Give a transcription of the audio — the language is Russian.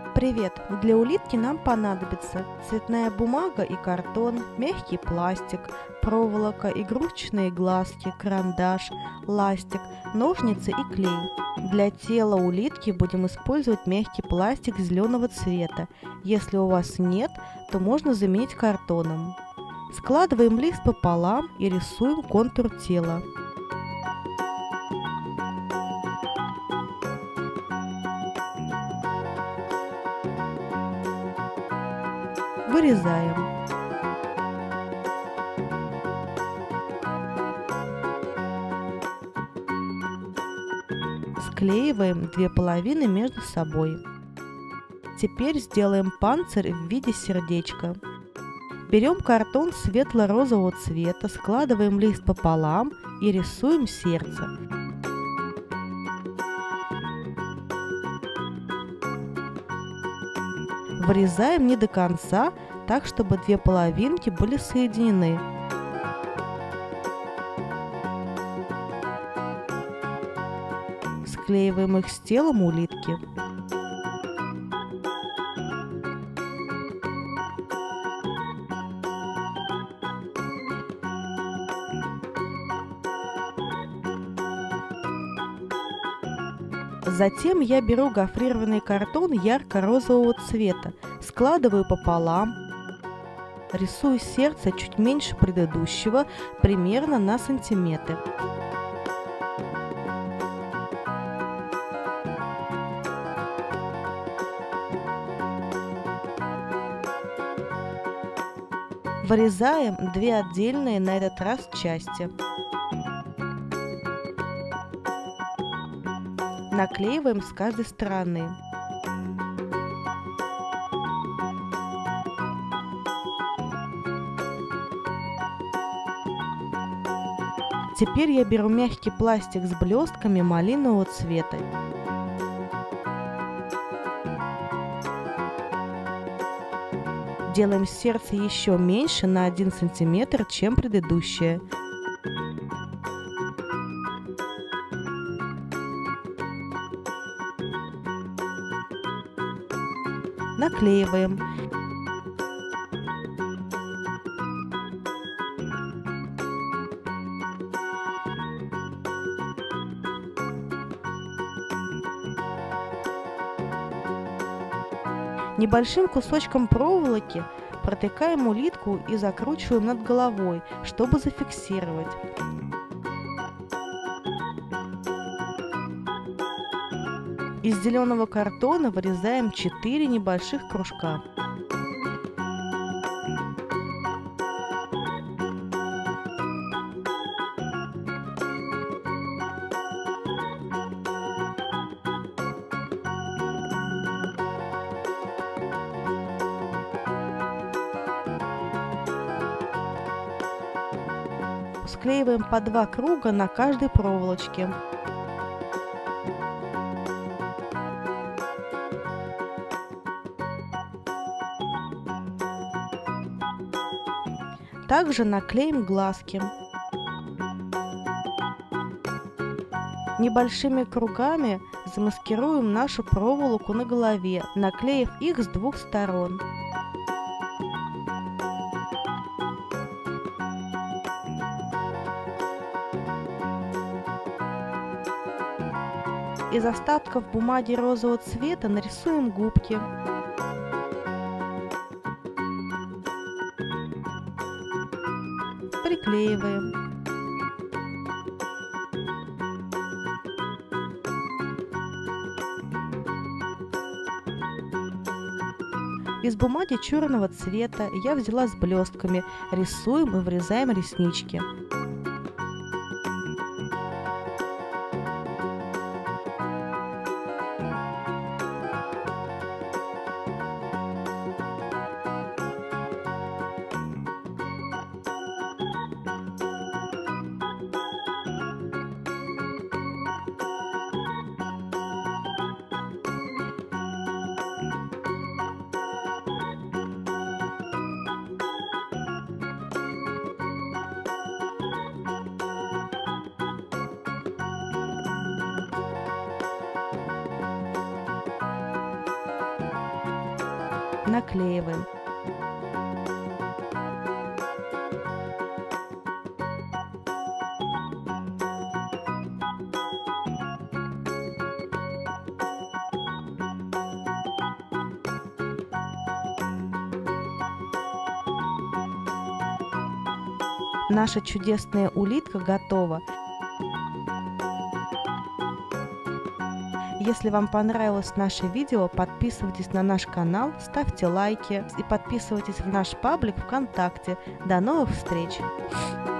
Привет! Для улитки нам понадобится цветная бумага и картон, мягкий пластик, проволока, игрушечные глазки, карандаш, ластик, ножницы и клей. Для тела улитки будем использовать мягкий пластик зеленого цвета. Если у вас нет, то можно заменить картоном. Складываем лист пополам и рисуем контур тела. Вырезаем. Склеиваем две половины между собой. Теперь сделаем панцирь в виде сердечка. Берем картон светло-розового цвета, складываем лист пополам и рисуем сердце. Вырезаем не до конца, так чтобы две половинки были соединены. Склеиваем их с телом улитки. Затем я беру гофрированный картон ярко-розового цвета, складываю пополам, рисую сердце чуть меньше предыдущего, примерно на сантиметр. Вырезаем две отдельные на этот раз части. Наклеиваем с каждой стороны. Теперь я беру мягкий пластик с блестками малинового цвета. Делаем сердце еще меньше на 1 сантиметр, чем предыдущее. Наклеиваем. Небольшим кусочком проволоки протыкаем улитку и закручиваем над головой, чтобы зафиксировать. Из зеленого картона вырезаем 4 небольших кружка. Склеиваем по 2 круга на каждой проволочке. Также наклеим глазки. Небольшими кругами замаскируем нашу проволоку на голове, наклеив их с 2 сторон. Из остатков бумаги розового цвета нарисуем губки. Приклеиваем. Из бумаги черного цвета я взяла с блестками, рисуем и вырезаем реснички. наклеиваем. Наша чудесная улитка готова. Если вам понравилось наше видео, подписывайтесь на наш канал, ставьте лайки и подписывайтесь в наш паблик ВКонтакте. До новых встреч!